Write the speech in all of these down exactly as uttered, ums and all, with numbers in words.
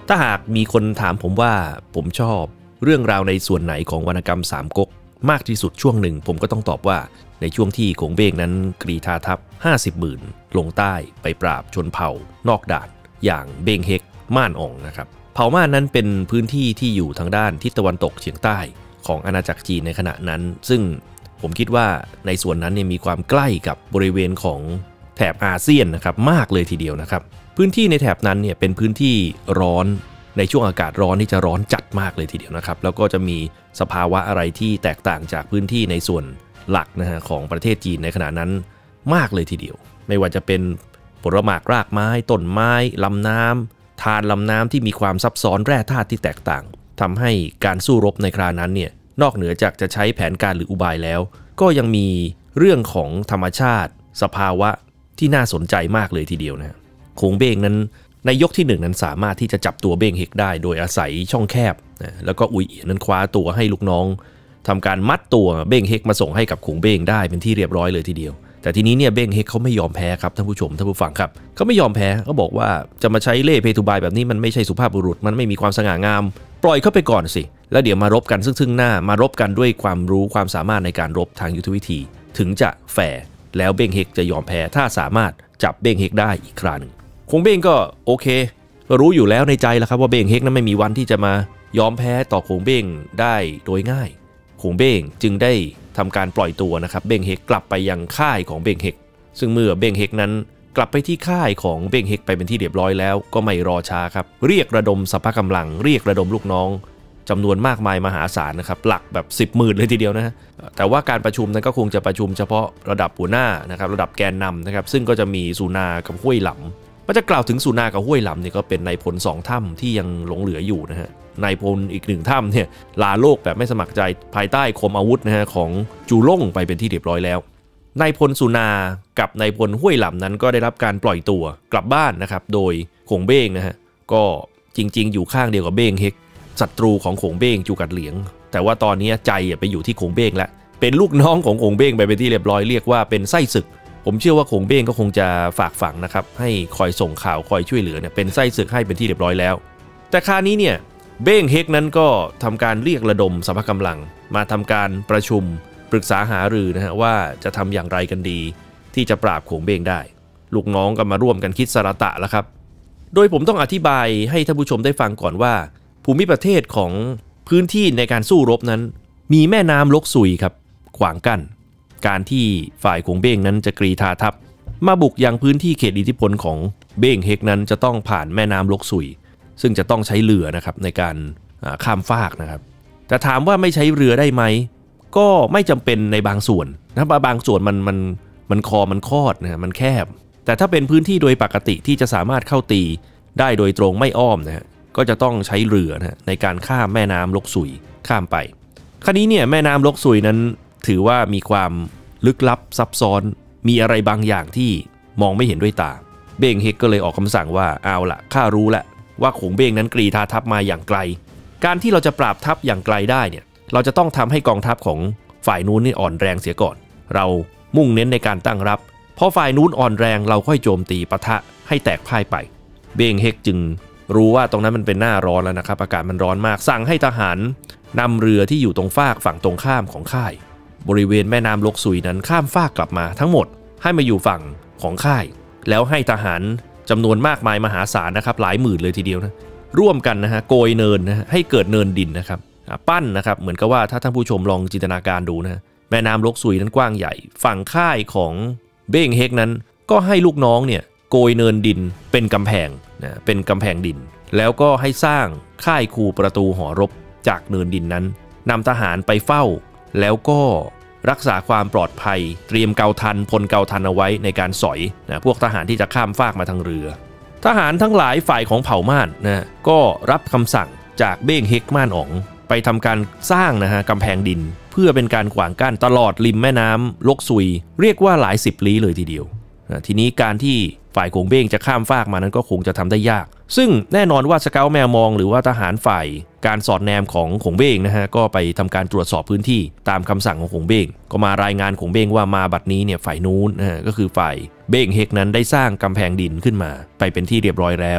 ถ้าหากมีคนถามผมว่าผมชอบเรื่องราวในส่วนไหนของวรรณกรรมสามก๊กมากที่สุดช่วงหนึ่งผมก็ต้องตอบว่าในช่วงที่ขงเบ้งนั้นกรีธาทัพห้าสิบหมื่นลงใต้ไปปราบชนเผ่านอกด่านอย่างเบ้งเฮกม่านอ่องนะครับเผ่าม่านนั้นเป็นพื้นที่ที่อยู่ทางด้านทิศตะวันตกเฉียงใต้ของอาณาจักรจีนในขณะนั้นซึ่งผมคิดว่าในส่วนนั้นเนี่ยมีความใกล้กับบริเวณของแถบอาเซียนนะครับมากเลยทีเดียวนะครับพื้นที่ในแถบนั้นเนี่ยเป็นพื้นที่ร้อนในช่วงอากาศร้อนที่จะร้อนจัดมากเลยทีเดียวนะครับแล้วก็จะมีสภาวะอะไรที่แตกต่างจากพื้นที่ในส่วนหลักนะฮะของประเทศจีนในขณะนั้นมากเลยทีเดียวไม่ว่าจะเป็นผลหมากรากไม้ต้นไม้ลำน้ำทานลำน้ำที่มีความซับซ้อนแร่ธาตุที่แตกต่างทำให้การสู้รบในครานั้นเนี่ยนอกเหนือจากจะใช้แผนการหรืออุบายแล้วก็ยังมีเรื่องของธรรมชาติสภาวะที่น่าสนใจมากเลยทีเดียวนะขงเบ้งนั้นในยกที่หนึ่งนั้นสามารถที่จะจับตัวเบ้งเฮกได้โดยอาศัยช่องแคบนะแล้วก็อุยเอียนนั้นคว้าตัวให้ลูกน้องทำการมัดตัวเบ้งเฮกมาส่งให้กับขงเบ้งได้เป็นที่เรียบร้อยเลยทีเดียวแต่ทีนี้เนี่ยเบ้งเฮกเขาไม่ยอมแพ้ครับท่านผู้ชมท่านผู้ฟังครับเขาไม่ยอมแพ้เขาบอกว่าจะมาใช้เล่ห์เพทุบายแบบนี้มันไม่ใช่สุภาพบุรุษมันไม่มีความสง่างามปล่อยเขาไปก่อนสิแล้วเดี๋ยวมารบกันซึ่งๆหน้ามารบกันด้วยความรู้ความสามารถในการรบทางยุทธวิธีถึงจะแฟร์แล้วเบ้งเฮกจะยอมแพ้ถ้าสามารถจับเบ้งเฮกได้อีกครั้งหนึ่งขงเบ้งก็โอเครู้อยู่แล้วในใจแล้วครับว่าเบ้งเฮกนั้นไม่มีวันที่จะมายอมแพ้ต่อขงเบ้งได้โดยง่ายขงเบ้งจึงได้ทำการปล่อยตัวนะครับเบ้งเฮกกลับไปยังค่ายของเบ้งเฮกซึ่งเมื่อเบ้งเฮกนั้นกลับไปที่ค่ายของเบ้งเฮกไปเป็นที่เรียบร้อยแล้วก็ไม่รอช้าครับเรียกระดมสรรพกำลังเรียกระดมลูกน้องจำนวนมากมายมหาศาลนะครับหลักแบบสิบหมื่นเลยทีเดียวนะฮะแต่ว่าการประชุมนั้นก็คงจะประชุมเฉพาะระดับหัวหน้านะครับระดับแกนนำนะครับซึ่งก็จะมีสุนากับห้วยหลำมันจะกล่าวถึงสุนากับห้วยหลำเนี่ยก็เป็นนายพลสองถ้ำที่ยังหลงเหลืออยู่นะฮะนายพลอีกหนึ่งถ้ำเนี่ยลาโลกแบบไม่สมัครใจภายใต้คมอาวุธนะฮะของจูล่งไปเป็นที่เรียบร้อยแล้วนายพลสุนากับนายพลห้วยหลำนั้นก็ได้รับการปล่อยตัวกลับบ้านนะครับโดยขงเบ้งนะฮะก็จริงๆอยู่ข้างเดียวกับเบ้งเฮกศัตรูของขงเบ้งจูกัดเหลียงแต่ว่าตอนนี้ใจไปอยู่ที่ขงเบ้งแล้วเป็นลูกน้องของขงเบ้งไปเป็นที่เรียบร้อยเรียกว่าเป็นไส้ศึกผมเชื่อว่าขงเบ้งก็คงจะฝากฝังนะครับให้คอยส่งข่าวคอยช่วยเหลือเนี่ยเป็นไส้ศึกให้เป็นที่เรียบร้อยแล้วแต่คราวนี้เนี่ยเบ้งเฮกนั้นก็ทำการเรียกระดมสรรพกำลังมาทำการประชุมปรึกษาหารือนะฮะว่าจะทำอย่างไรกันดีที่จะปราบขงเบ้งได้ลูกน้องก็มาร่วมกันคิดสารตะแล้วครับโดยผมต้องอธิบายให้ท่านผู้ชมได้ฟังก่อนว่าภูมิประเทศของพื้นที่ในการสู้รบนั้นมีแม่น้ำลกซุยครับขวางกั้นการที่ฝ่ายขงเบ้งนั้นจะกรีธาทัพมาบุกยังพื้นที่เขตอิทธิพลของเบ้งเฮกนั้นจะต้องผ่านแม่น้ำลกซุยซึ่งจะต้องใช้เรือนะครับในการข้ามฟากนะครับแต่ถามว่าไม่ใช้เรือได้ไหมก็ไม่จำเป็นในบางส่วนนะบางส่วนมันมันมันคอมันคอดนะมันแคบแต่ถ้าเป็นพื้นที่โดยปกติที่จะสามารถเข้าตีได้โดยตรงไม่อ้อมนะฮะก็จะต้องใช้เรือนะในการข้ามแม่น้ำลกซุยข้ามไปคราวนี้เนี่ยแม่น้ำลกซุยนั้นถือว่ามีความลึกลับซับซ้อนมีอะไรบางอย่างที่มองไม่เห็นด้วยตาเบ้งเฮกก็เลยออกคำสั่งว่าเอาละข้ารู้แล้วว่าขงเบ้งนั้นกรีธาทัพมาอย่างไกลการที่เราจะปราบทัพอย่างไกลได้เนี่ยเราจะต้องทำให้กองทัพของฝ่ายนู้นนี่อ่อนแรงเสียก่อนเรามุ่งเน้นในการตั้งรับพอฝ่ายนู้นอ่อนแรงเราค่อยโจมตีปะทะให้แตกพ่ายไปเบ้งเฮกจึงรู้ว่าตรงนั้นมันเป็นหน้าร้อนแล้วนะครับอากาศมันร้อนมากสั่งให้ทหารนำเรือที่อยู่ตรงฟากฝั่งตรงข้ามของค่ายบริเวณแม่น้ำลกซุยนั้นข้ามฟากกลับมาทั้งหมดให้มาอยู่ฝั่งของค่ายแล้วให้ทหารจำนวนมากมายมหาศาลนะครับหลายหมื่นเลยทีเดียวนะร่วมกันนะฮะโกยเนินนะให้เกิดเนินดินนะครับปั้นนะครับเหมือนกับว่าถ้าท่านผู้ชมลองจินตนาการดูนะแม่น้ำลกซุยนั้นกว้างใหญ่ฝั่งค่ายของเบ้งเฮกนั้นก็ให้ลูกน้องเนี่ยโกยเนินดินเป็นกำแพงนะเป็นกำแพงดินแล้วก็ให้สร้างค่ายคูประตูหอรบจากเนินดินนั้นนำทหารไปเฝ้าแล้วก็รักษาความปลอดภัยเตรียมเกาทันพลเกาทันเอาไว้ในการสอยนะพวกทหารที่จะข้ามฟากมาทางเรือทหารทั้งหลายฝ่ายของเผ่าม่านนะก็รับคำสั่งจากเบ้งเฮกม่านอ๋องไปทำการสร้างนะฮะกำแพงดินเพื่อเป็นการขวางกั้นตลอดริมแม่น้ำลกซุยเรียกว่าหลายสิบลี้เลยทีเดียวนะทีนี้การที่ฝ่ายขงเบ้งจะข้ามฟากมานั้นก็คงจะทำได้ยากซึ่งแน่นอนว่าสเกาต์แมวมองหรือว่าทหารฝ่ายการสอดแนมของขงเบ้งนะฮะก็ไปทำการตรวจสอบพื้นที่ตามคำสั่งของขงเบ้งก็มารายงานขงเบ้งว่ามาบัดนี้เนี่ยฝ่ายนู้นนะฮะก็คือฝ่ายเบ้งเฮกนั้นได้สร้างกำแพงดินขึ้นมาไปเป็นที่เรียบร้อยแล้ว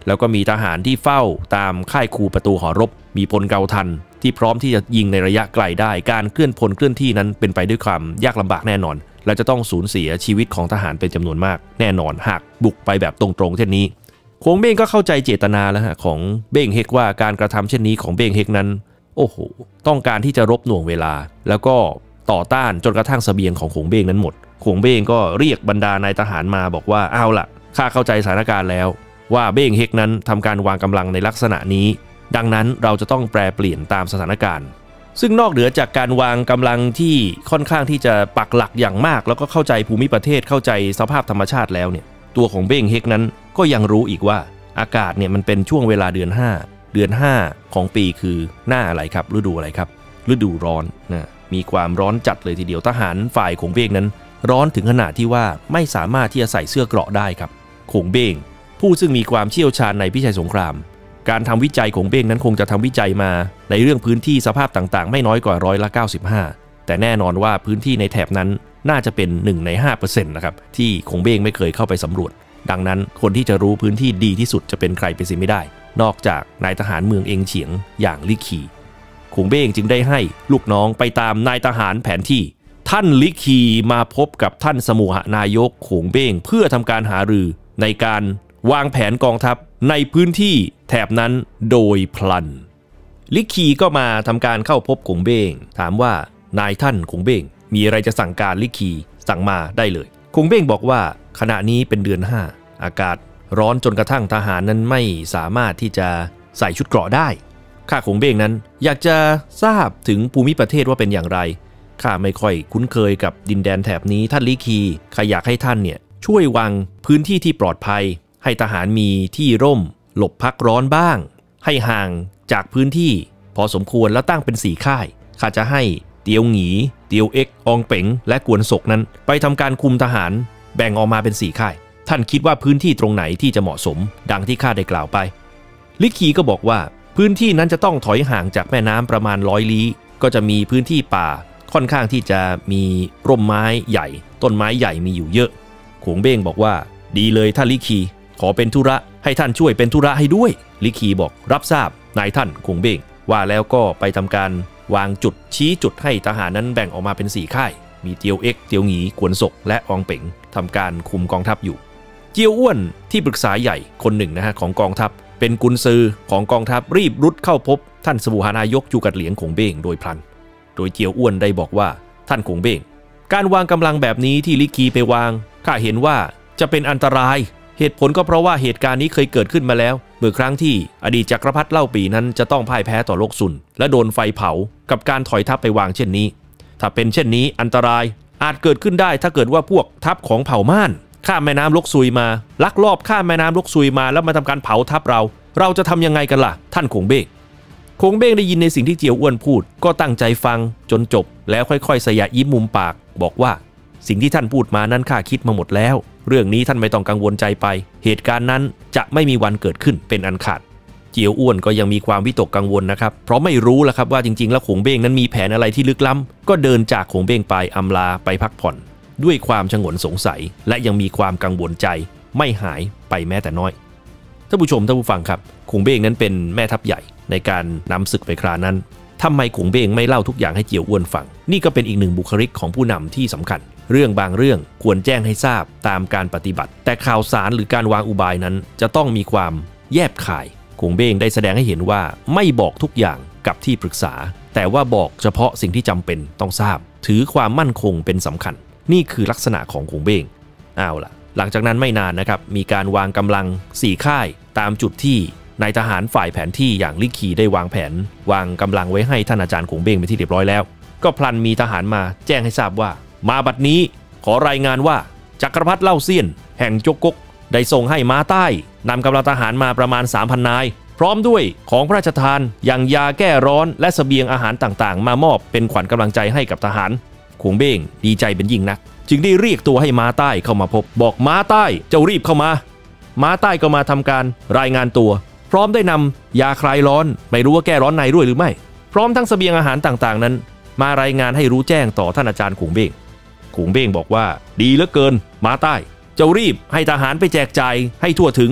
แล้วก็มีทหารที่เฝ้าตามค่ายคูประตูหอรบมีพลเกาทันที่พร้อมที่จะยิงในระยะไกลได้การเคลื่อนพลเคลื่อนที่นั้นเป็นไปด้วยความยากลำบากแน่นอนและจะต้องสูญเสียชีวิตของทหารเป็นจำนวนมากแน่นอนหากบุกไปแบบตรงๆเช่นนี้โคงเบ้งก็เข้าใจเจตนาแล้วฮะของเบ้งเฮกว่าการกระทำเช่นนี้ของเบ้งเฮกนั้นโอ้โหต้องการที่จะรบหน่วงเวลาแล้วก็ต่อต้านจนกระทั่งเสบียงของโคงเบ้งนั้นหมดโคงเบ้งก็เรียกบรรดานายทหารมาบอกว่าเอาล่ะข้าเข้าใจสถานการณ์แล้วว่าเบ้งเฮกนั้นทำการวางกำลังในลักษณะนี้ดังนั้นเราจะต้องแปรเปลี่ยนตามสถานการณ์ซึ่งนอกเหนือจากการวางกำลังที่ค่อนข้างที่จะปักหลักอย่างมากแล้วก็เข้าใจภูมิประเทศเข้าใจสภาพธรรมชาติแล้วเนี่ยตัวของเบ้งเฮกนั้นก็ยังรู้อีกว่าอากาศเนี่ยมันเป็นช่วงเวลาเดือนห้าเดือนห้าของปีคือหน้าอะไรครับฤดูอะไรครับฤดูร้อนนะมีความร้อนจัดเลยทีเดียวทหารฝ่ายของเบ้งนั้นร้อนถึงขนาดที่ว่าไม่สามารถที่จะใส่เสื้อเกราะได้ครับโขงเบ้งผู้ซึ่งมีความเชี่ยวชาญในพิชัยสงครามการทำวิจัยของเบ้งนั้นคงจะทำวิจัยมาในเรื่องพื้นที่สภาพต่างๆไม่น้อยกว่าร้อยละเก้าสิบห้าแต่แน่นอนว่าพื้นที่ในแถบนั้นน่าจะเป็นหนึ่งใน ห้าเปอร์เซ็นต์ นะครับที่โขงเบ้งไม่เคยเข้าไปสำรวจดังนั้นคนที่จะรู้พื้นที่ดีที่สุดจะเป็นใครไปเสียไม่ได้นอกจากนายทหารเมืองเองเฉียงอย่างลิคีโขงเบ้งจึงได้ให้ลูกน้องไปตามนายทหารแผนที่ท่านลิคีมาพบกับท่านสมุหนายกโขงเบ้งเพื่อทำการหารือในการวางแผนกองทัพในพื้นที่แถบนั้นโดยพลันลิคีก็มาทำการเข้าพบโขงเบ้งถามว่านายท่านโขงเบ้งมีอะไรจะสั่งการลิคีสั่งมาได้เลยโขงเบ้งบอกว่าขณะนี้เป็นเดือนห้าอากาศร้อนจนกระทั่งทหารนั้นไม่สามารถที่จะใส่ชุดเกราะได้ข้าโขงเบ้งนั้นอยากจะทราบถึงภูมิประเทศว่าเป็นอย่างไรข้าไม่ค่อยคุ้นเคยกับดินแดนแถบนี้ท่านลิคีข้าอยากให้ท่านเนี่ยช่วยวางพื้นที่ที่ปลอดภัยให้ทหารมีที่ร่มหลบพักร้อนบ้างให้ห่างจากพื้นที่พอสมควรแล้วตั้งเป็นสี่ค่ายข้าจะให้เตียวหงีเตียวเอ็กอองเป๋งและกวนศกนั้นไปทำการคุมทหารแบ่งออกมาเป็นสี่ค่ายท่านคิดว่าพื้นที่ตรงไหนที่จะเหมาะสมดังที่ข้าได้กล่าวไปลิคีก็บอกว่าพื้นที่นั้นจะต้องถอยห่างจากแม่น้ำประมาณร้อยลี้ก็จะมีพื้นที่ป่าค่อนข้างที่จะมีร่มไม้ใหญ่ต้นไม้ใหญ่มีอยู่เยอะโขงเบ้งบอกว่าดีเลยท่านลิคีขอเป็นธุระให้ท่านช่วยเป็นธุระให้ด้วยลิคีบอกรับทราบนายท่านโขงเบ้งว่าแล้วก็ไปทำการวางจุดชี้จุดให้ทหารนั้นแบ่งออกมาเป็นสี่ค่ายมีเตียวเอ็กเตียวหงีกวนศกและอองเป๋งทำการคุมกองทัพอยู่เจียวอ้วนที่ปรึกษาใหญ่คนหนึ่งนะฮะของกองทัพเป็นกุนซือของกองทัพรีบรุดเข้าพบท่านสมุหนายกจูกัดเหลียงโขงเบ้งโดยพลันโดยเจียวอ้วนได้บอกว่าท่านโขงเบ้งการวางกำลังแบบนี้ที่ลิคีไปวางข้าเห็นว่าจะเป็นอันตรายเหตุผลก็เพราะว่าเหตุการณ์นี้เคยเกิดขึ้นมาแล้วเมื่อครั้งที่อดีตจักรพรรดิเล่าปีนั้นจะต้องพ่ายแพ้ต่อโลกซุนและโดนไฟเผากับการถอยทัพไปวางเช่นนี้ถ้าเป็นเช่นนี้อันตรายอาจเกิดขึ้นได้ถ้าเกิดว่าพวกทัพของเผ่าม่านข้ามแม่น้ำลกซุยมาลักลอบข้ามแม่น้ำลกซุยมาแล้วมาทำการเผาทัพเราเราจะทำยังไงกันล่ะท่านโขงเบ้งโขงเบ้งได้ยินในสิ่งที่เจียวอ้วนพูดก็ตั้งใจฟังจนจบแล้วค่อยๆสยะยิ้มมุมปากบอกว่าสิ่งที่ท่านพูดมานั้นข้าคิดมาหมดแล้วเรื่องนี้ท่านไม่ต้องกังวลใจไปเหตุการณ์นั้นจะไม่มีวันเกิดขึ้นเป็นอันขาดเจียวอ้วนก็ยังมีความวิตกกังวลนะครับเพราะไม่รู้ละครับว่าจริงๆแล้วโขงเบ้งนั้นมีแผนอะไรที่ลึกล้ำก็เดินจากโขงเบ้งไปอำลาไปพักผ่อนด้วยความฉงนสงสัยและยังมีความกังวลใจไม่หายไปแม้แต่น้อยท่านผู้ชมท่านผู้ฟังครับโขงเบ้งนั้นเป็นแม่ทัพใหญ่ในการนำศึกไปคราวนั้นทำไมโขงเบ้งไม่เล่าทุกอย่างให้เจียวอ้วนฟังนี่ก็เป็นอีกหนึ่งบุคลิกของผู้นำที่สำคัญเรื่องบางเรื่องควรแจ้งให้ทราบตามการปฏิบัติแต่ข่าวสารหรือการวางอุบายนั้นจะต้องมีความแยบคายโขงเบ้งได้แสดงให้เห็นว่าไม่บอกทุกอย่างกับที่ปรึกษาแต่ว่าบอกเฉพาะสิ่งที่จำเป็นต้องทราบถือความมั่นคงเป็นสำคัญนี่คือลักษณะของโขงเบ้งเอาล่ะหลังจากนั้นไม่นานนะครับมีการวางกำลังสี่ค่ายตามจุดที่นายทหารฝ่ายแผนที่อย่างลิคีได้วางแผนวางกำลังไว้ให้ท่านอาจารย์โขงเบ้งไปที่เรียบร้อยแล้วก็พลันมีทหารมาแจ้งให้ทราบว่ามาบัดนี้ขอรายงานว่าจักรพรรดิเล่าเซียนแห่งจกกกได้ส่งให้ม้าใต้นำกำลังทหารมาประมาณ สามพัน นายพร้อมด้วยของพระราชทานอย่างยาแก้ร้อนและเสบียงอาหารต่างๆมามอบเป็นขวัญกำลังใจให้กับทหารโขงเบ้งดีใจเป็นยิ่งนักจึงได้เรียกตัวให้ม้าใต้เข้ามาพบบอกม้าใต้เจ้ารีบเข้ามาม้าใต้ก็มาทำการรายงานตัวพร้อมได้นำยาคลายร้อนไม่รู้ว่าแก้ร้อนในด้วยหรือไม่พร้อมทั้งเสบียงอาหารต่างๆนั้นมารายงานให้รู้แจ้งต่อท่านอาจารย์โขงเบ้งโขงเบ้งบอกว่าดีเหลือเกินม้าใต้เจ้ารีบให้ทหารไปแจกจ่ายให้ทั่วถึง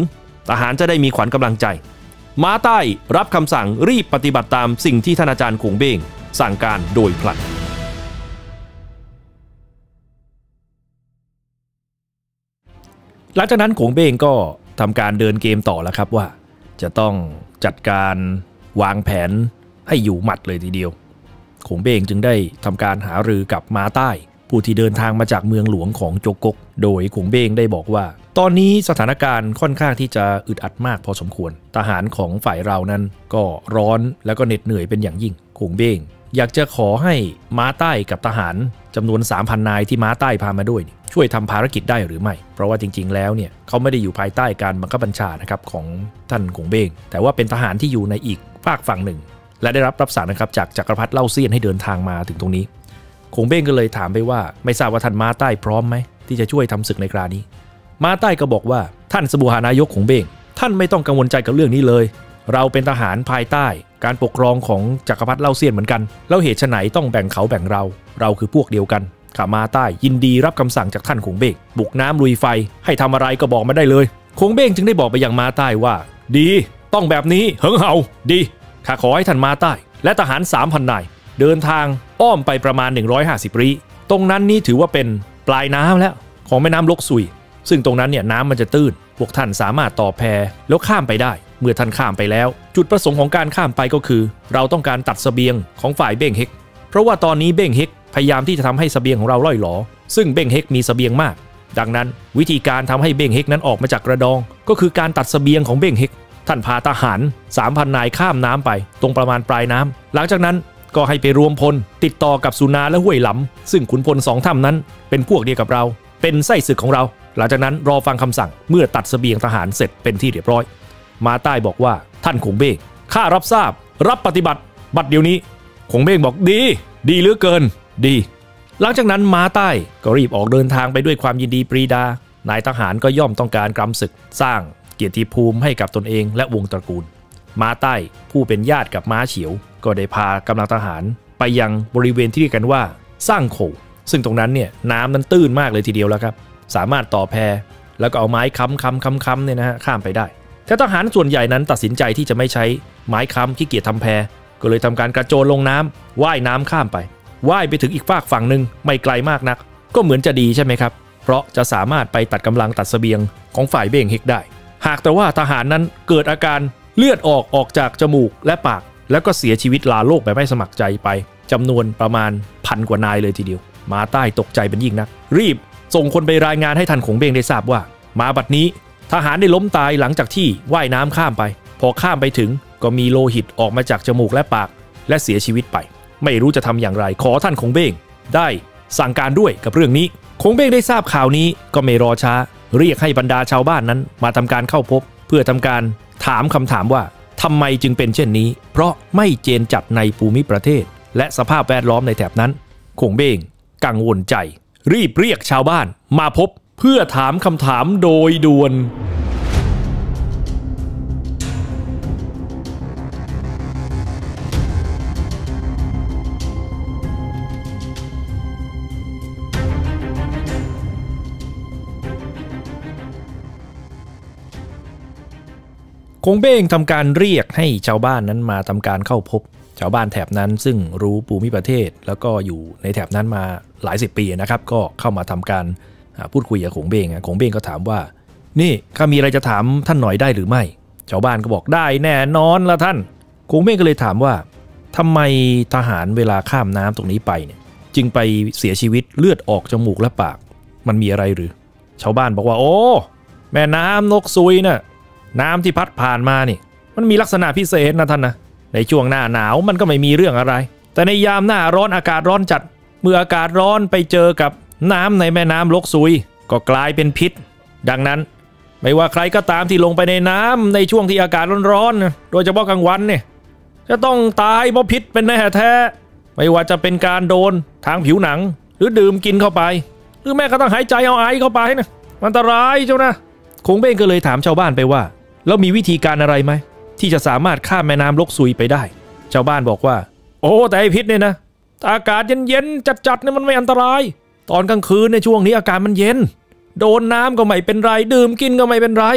ทหารจะได้มีขวัญกำลังใจม้าใต้รับคำสั่งรีบปฏิบัติตามสิ่งที่ท่านอาจารย์คงเบ้งสั่งการโดยพลันหลังจากนั้นคงเบ้งก็ทำการเดินเกมต่อแล้วครับว่าจะต้องจัดการวางแผนให้อยู่หมัดเลยทีเดียวคงเบ้งจึงได้ทำการหารือกับม้าใต้ผู้ที่เดินทางมาจากเมืองหลวงของโจกกโดยคงเบ้งได้บอกว่าตอนนี้สถานการณ์ค่อนข้างที่จะอึดอัดมากพอสมควรทหารของฝ่ายเรานั้นก็ร้อนแล้วก็เหน็ดเหนื่อยเป็นอย่างยิ่งคงเบ้งอยากจะขอให้ม้าใต้กับทหารจำนวน สามพัน นายที่ม้าใต้พามาด้วยช่วยทำภารกิจได้หรือไม่เพราะว่าจริงๆแล้วเนี่ยเขาไม่ได้อยู่ภายใต้การบังคับบัญชานะครับของท่านคงเบ้งแต่ว่าเป็นทหารที่อยู่ในอีกฝากฝั่งหนึ่งและได้รับรับสั่งนะครับจากจักรพรรดิเล่าเซียนให้เดินทางมาถึงตรงนี้คงเบ้งก็เลยถามไปว่าไม่ทราบว่าท่านม้าใต้พร้อมไหมที่จะช่วยทำศึกในคราวนี้ม้าใต้ก็บอกว่าท่านสบูหานายกคงเบ้งท่านไม่ต้องกังวลใจกับเรื่องนี้เลยเราเป็นทหารภายใต้การปกครองของจักรพรรดิเล่าเซียนเหมือนกันแล้วเหตุไฉนต้องแบ่งเขาแบ่งเราเราคือพวกเดียวกันข้าม้าใต้ยินดีรับคำสั่งจากท่านคงเบ้งบุกน้ำลุยไฟให้ทำอะไรก็บอกมาได้เลยคงเบ้งจึงได้บอกไปยังม้าใต้ว่าดีต้องแบบนี้เหิงเห่าดีข้าขอให้ท่านม้าใต้และทหาร สามพัน นายเดินทางอ้อมไปประมาณหนึ่งร้อยห้าสิบลี้ตรงนั้นนี่ถือว่าเป็นปลายน้ำแล้วของแม่น้ำลกซุยซึ่งตรงนั้นเนี่ยน้ำมันจะตื้นพวกท่านสามารถต่อแพแล้วข้ามไปได้เมื่อท่านข้ามไปแล้วจุดประสงค์ของการข้ามไปก็คือเราต้องการตัดเสบียงของฝ่ายเบ้งเฮกเพราะว่าตอนนี้เบ้งเฮกพยายามที่จะทำให้เสบียงของเราล่อยหลอซึ่งเบ้งเฮกมีเสบียงมากดังนั้นวิธีการทำให้เบ้งเฮกนั้นออกมาจากกระดองก็คือการตัดเสบียงของเบ้งเฮกท่านพาทหาร สามพัน นายข้ามน้ำไปตรงประมาณปลายน้ำหลังจากนั้นก็ให้ไปรวมพลติดต่อกับสุนาและห้วยหลำซึ่งขุนพลสองถ้ำนั้นเป็นพวกเดียวกับเราเป็นไส้ศึกของเราหลังจากนั้นรอฟังคำสั่งเมื่อตัดเสบียงทหารเสร็จเป็นที่เรียบร้อยม้าใต้บอกว่าท่านคงเบ้งข้ารับทราบรับปฏิบัติบัดเดี๋ยวนี้คงเบ้งบอกดีดีเหลือเกินดีหลังจากนั้นม้าใต้ก็รีบออกเดินทางไปด้วยความยินดีปรีดานายทหารก็ย่อมต้องการกำศึกสร้างเกียรติภูมิให้กับตนเองและวงตระกูลม้าใต้ผู้เป็นญาติกับม้าเฉียวก็ได้พากำลังทหารไปยังบริเวณที่เรียกกันว่าสร้างโขซึ่งตรงนั้นเนี่ยน้ำนั้นตื้นมากเลยทีเดียวแล้วครับสามารถต่อแพแล้วก็เอาไม้ค้ำค้ำค้ำค้ำเนี่ยนะฮะข้ามไปได้แต่ทหารส่วนใหญ่นั้นตัดสินใจที่จะไม่ใช้ไม้ค้ำขี้เกียจทำแพก็เลยทำการกระโจนลงน้ำว่ายน้ำข้ามไปว่ายไปถึงอีกฝากฝั่งหนึ่งไม่ไกลมากนักก็เหมือนจะดีใช่ไหมครับเพราะจะสามารถไปตัดกำลังตัดเสบียงของฝ่ายเบ้งเฮกได้หากแต่ว่าทหารนั้นเกิดอาการเลือดออกออกจากจมูกและปากแล้วก็เสียชีวิตลาโลกแบบไม่สมัครใจไปจำนวนประมาณพันกว่านายเลยทีเดียวม้าใต้ตกใจเป็นยิ่งนักรีบส่งคนไปรายงานให้ท่านคงเบ้งได้ทราบว่ามาบัดนี้ทหารได้ล้มตายหลังจากที่ว่ายน้ำข้ามไปพอข้ามไปถึงก็มีโลหิตออกมาจากจมูกและปากและเสียชีวิตไปไม่รู้จะทำอย่างไรขอท่านคงเบ้งได้สั่งการด้วยกับเรื่องนี้คงเบ้งได้ทราบข่าวนี้ก็ไม่รอช้าเรียกให้บรรดาชาวบ้านนั้นมาทำการเข้าพบเพื่อทำการถามคำถามว่าทำไมจึงเป็นเช่นนี้เพราะไม่เจนจัดในภูมิประเทศและสภาพแวดล้อมในแถบนั้นคงเบ้งกังวลใจรีบเรียกชาวบ้านมาพบเพื่อถามคำถามโดยด่วนคงเบ้งทำการเรียกให้ชาวบ้านนั้นมาทำการเข้าพบชาวบ้านแถบนั้นซึ่งรู้ภูมิประเทศแล้วก็อยู่ในแถบนั้นมาหลายสิบปีนะครับก็เข้ามาทำการพูดคุยกับคงเบ้งคงเบ้งก็ถามว่านี่ข้ามีอะไรจะถามท่านหน่อยได้หรือไม่ชาวบ้านก็บอกได้แน่นอนละท่านคงเบ้งก็เลยถามว่าทำไมทหารเวลาข้ามน้ำตรงนี้ไปเนี่ยจึงไปเสียชีวิตเลือดออกจมูกและปากมันมีอะไรหรือชาวบ้านบอกว่าโอ้แม่น้ำนกซุยน่ะน้ำที่พัดผ่านมานี่มันมีลักษณะพิเศษนะท่านนะในช่วงหน้าหนาวมันก็ไม่มีเรื่องอะไรแต่ในยามหน้าร้อนอากาศร้อนจัดเมื่ออากาศร้อนไปเจอกับน้ำในแม่น้ำลกซุยก็กลายเป็นพิษดังนั้นไม่ว่าใครก็ตามที่ลงไปในน้ำในช่วงที่อากาศร้อนๆโดยเฉพาะกลางวันเนี่ยจะต้องตายเพราะพิษเป็นแน่แท้ไม่ว่าจะเป็นการโดนทางผิวหนังหรือดื่มกินเข้าไปหรือแม้กระทั่งหายใจเอาไอเข้าไปนะอันตรายเจ้านะคงเบ้งก็เลยถามชาวบ้านไปว่าแล้วมีวิธีการอะไรไหมที่จะสามารถข้ามแม่น้ำลกซุยไปได้ชาวบ้านบอกว่าโอ้แต่ไอพิษเนี่ยนะอากาศเย็นๆจัดๆเนี่ยมันไม่อันตรายตอนกลางคืนในช่วงนี้อากาศมันเย็นโดนน้ำก็ไม่เป็นไรดื่มกินก็ไม่เป็นไร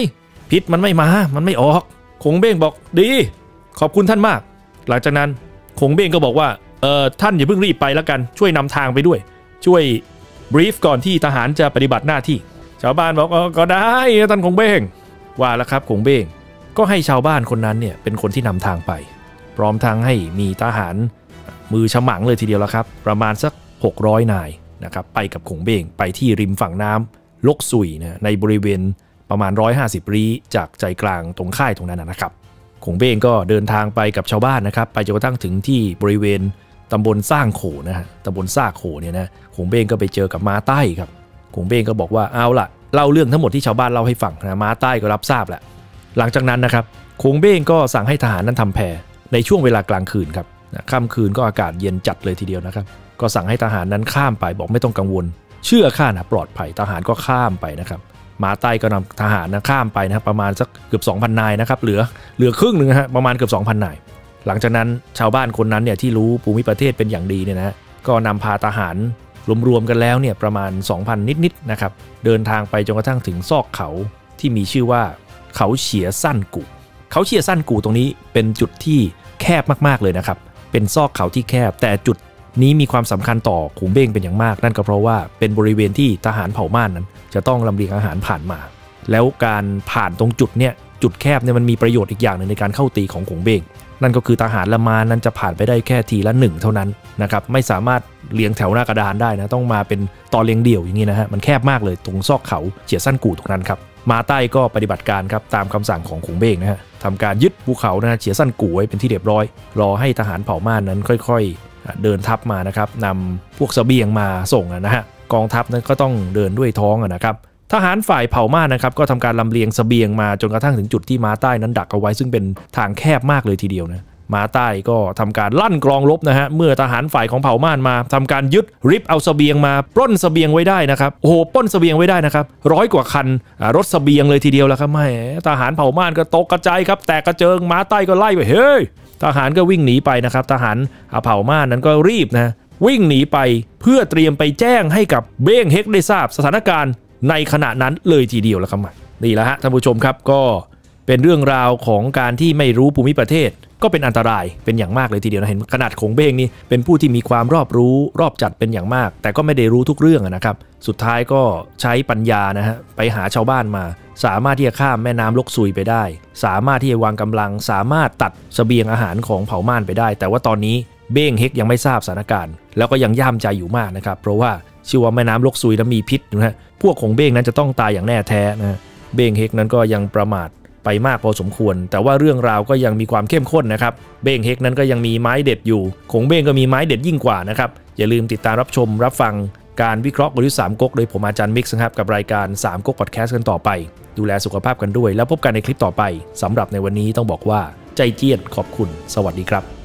พิษมันไม่มามันไม่ออกคงเบ้งบอกดีขอบคุณท่านมากหลังจากนั้นคงเบ้งก็บอกว่าเออท่านอย่าเพิ่งรีบไปแล้วกันช่วยนำทางไปด้วยช่วยบรีฟก่อนที่ทหารจะปฏิบัติหน้าที่ชาวบ้านบอกเออก็ได้ท่านคงเบ้งว่าแล้วครับคงเบ้งก็ให้ชาวบ้านคนนั้นเนี่ยเป็นคนที่นำทางไปพร้อมทั้งให้มีทหารมือฉมังเลยทีเดียวแล้วครับประมาณสักหกร้อยนายนะครับไปกับคงเบ้งไปที่ริมฝั่งน้ำลกซุยนะในบริเวณประมาณหนึ่งร้อยห้าสิบลี้จากใจกลางตรงค่ายตรงนั้นนะครับคงเบ้งก็เดินทางไปกับชาวบ้านนะครับไปจนกระทั่งถึงที่บริเวณตำบลสร้างโขนะฮะตำบลซากโขเนี่ยนะคงเบ้งก็ไปเจอกับม้าใต้ครับคงเบ้งก็บอกว่าเอาล่ะเล่าเรื่องทั้งหมดที่ชาวบ้านเล่าให้ฟังนะม้าใต้ก็รับทราบแหละหลังจากนั้นนะครับคงเบ้งก็สั่งให้ทหารนั้นทำแพในช่วงเวลากลางคืนครับค่ำคืนก็อากาศเย็นจัดเลยทีเดียวนะครับก็สั่งให้ทหารนั้นข้ามไปบอกไม่ต้องกังวลเชื่อข้านะปลอดภัยทหารก็ข้ามไปนะครับม้าใต้ก็นำทหารนะข้ามไปนะครับประมาณสักเกือบ สองพัน นายนะครับเหลือเหลือครึ่งหนึ่งฮะประมาณเกือบ สองพัน นายหลังจากนั้นชาวบ้านคนนั้นเนี่ยที่รู้ภูมิประเทศเป็นอย่างดีเนี่ยนะก็นำพาทหารรวมๆกันแล้วเนี่ยประมาณ สองพัน นิดๆนะครับเดินทางไปจนกระทั่งถึงซอกเขาที่มีชื่อว่าเขาเฉียสั้นกู่เขาเฉียสั้นกู่ตรงนี้เป็นจุดที่แคบมากๆเลยนะครับเป็นซอกเขาที่แคบแต่จุดนี้มีความสำคัญต่อคงเบ้งเป็นอย่างมากนั่นก็เพราะว่าเป็นบริเวณที่ทหารเผ่าม่านนั้นจะต้องลำเลียงอาหารผ่านมาแล้วการผ่านตรงจุดเนี่ยจุดแคบเนี่ยมันมีประโยชน์อีกอย่างหนึ่งในการเข้าตีของคงเบ้งนั่นก็คือทหารละมานั้นจะผ่านไปได้แค่ทีละหนึ่งเท่านั้นนะครับไม่สามารถเรียงแถวหน้ากระดานได้นะต้องมาเป็นตอนเรียงเดี่ยวอย่างนี้นะฮะมันแคบมากเลยตรงซอกเขาเฉียสั้นกู่ตรงนั้นครับมาใต้ก็ปฏิบัติการครับตามคำสั่งของคงเบ้งนะฮะทำการยึดภูเขานะเฉียสั้นกู่ไว้เป็นที่เรียบร้อยรอให้ทหารเผ่าม่านนั้นค่อยๆเดินทัพมานะครับนำพวกเสบียงมาส่งนะฮะกองทัพนั้นก็ต้องเดินด้วยท้องนะครับทหารฝ่ายเผ่าม่านนะครับก็ทำการลำเลียงเสบียงมาจนกระทั่งถึงจุดที่ม้าใต้นั้นดักเอาไว้ซึ่งเป็นทางแคบมากเลยทีเดียวนะม้าใต้ก็ทำการลั่นกลองรบนะฮะเมื่อทหารฝ่ายของเผ่าม่านมาทำการยึดริบเอาเสบียงมาปล้นเสบียงไว้ได้นะครับโอ้โหปล้นเสบียงไว้ได้นะครับร้อยกว่าคันรถเสบียงเลยทีเดียวแล้วครับแม่ทหารเผ่าม่านก็ตกกระจายครับแตกกระเจิงม้าใต้ก็ไล่ไปเฮ้ยทหารก็วิ่งหนีไปนะครับทหารเผ่าม่านนั้นก็รีบนะวิ่งหนีไปเพื่อเตรียมไปแจ้งให้กับเบ้งเฮกได้ทราบสถานการณ์ในขณะนั้นเลยทีเดียวแล้วครับนี่แหละฮะท่านผู้ชมครับก็เป็นเรื่องราวของการที่ไม่รู้ภูมิประเทศก็เป็นอันตรายเป็นอย่างมากเลยทีเดียวนะเห็นขนาดคงเบ้งนี่เป็นผู้ที่มีความรอบรู้รอบจัดเป็นอย่างมากแต่ก็ไม่ได้รู้ทุกเรื่องนะครับสุดท้ายก็ใช้ปัญญานะฮะไปหาชาวบ้านมาสามารถที่จะข้ามแม่น้ำลกซุยไปได้สามารถที่จะวางกำลังสามารถตัดเสบียงอาหารของเผ่าม่านไปได้แต่ว่าตอนนี้เบ้งเฮกยังไม่ทราบสถานการณ์แล้วก็ยังย่ามใจอยู่มากนะครับเพราะว่าชื่อว่าแม่น้ำลกซุยนั้นมีพิษนะฮะพวกของเบ้งนั้นจะต้องตายอย่างแน่แท้นะเบ้งเฮกนั้นก็ยังประมาทไปมากพอสมควรแต่ว่าเรื่องราวก็ยังมีความเข้มข้นนะครับเบ้งเฮกนั้นก็ยังมีไม้เด็ดอยู่คงเบ้งก็มีไม้เด็ดยิ่งกว่านะครับอย่าลืมติดตามรับชมรับฟังการวิเคราะห์กลยุทธ์สามก๊กโดยผมอาจารย์มิกซ์ครับกับรายการสามก๊กพอดแคสต์กันต่อไปดูแลสุขภาพกันด้วยแล้วพบกันในคลิปต่อไปสำหรับในวันนี้ต้องบอกว่าใจเจี้ยนขอบคุณสวัสดีครับ